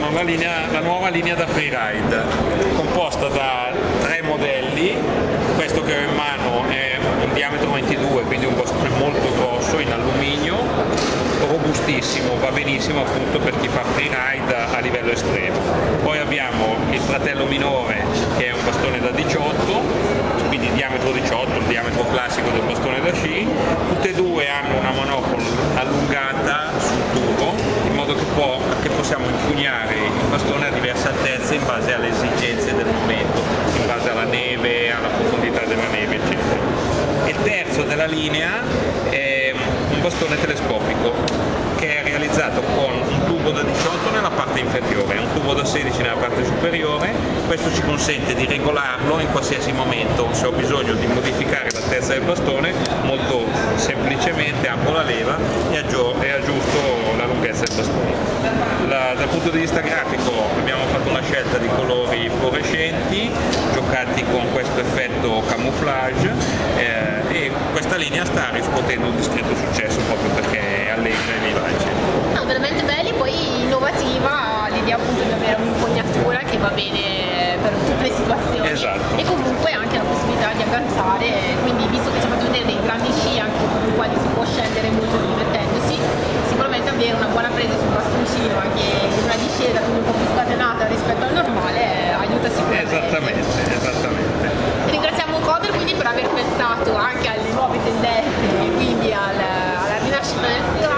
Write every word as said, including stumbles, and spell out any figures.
sono la, linea, la nuova linea da freeride, composta da tre modelli. Questo che ho in mano è un diametro ventidue, quindi un bastone molto grosso in alluminio, robustissimo, va benissimo appunto per chi fa freeride a livello estremo. Poi abbiamo il fratello minore che è un bastone da diciotto, quindi diametro diciotto, il diametro classico del bastone da sci. Tutte e due hanno una manopola allungata sul tubo, in modo che, può, che possiamo impugnare il bastone a diverse altezze in base alle esigenze del momento, in base alla neve, alla profondità della neve, eccetera. Il terzo della linea è un bastone telescopico che è realizzato con un tubo da diciotto nella parte inferiore e un tubo da sedici nella parte superiore. Questo ci consente di regolarlo in qualsiasi momento. Se ho bisogno di modificare l'altezza del bastone, molto semplicemente apro la leva e aggiusto la lunghezza del bastone. La, dal punto di vista grafico abbiamo fatto una scelta di colori fluorescenti giocati con questo effetto camouflage, eh, e questa linea sta riscuotendo un discreto successo proprio perché è allegra e vivace. No, veramente belli, poi innovativa l'idea appunto di avere un'impugnatura che va bene per tutte le situazioni. Esatto. E comunque anche la possibilità di agganciare, quindi visto che ci ha fatto vedere dei grandi sci anche con i quali si può scendere molto divertendosi, sicuramente avere una buona presa sul bastoncino anche in una discesa quindi un po' più scatenata rispetto al normale eh, aiuta sicuramente. Esattamente, esattamente. Ringraziamo Cover quindi per aver pensato anche alle nuove tendenze e quindi al, alla rinascita del freeride.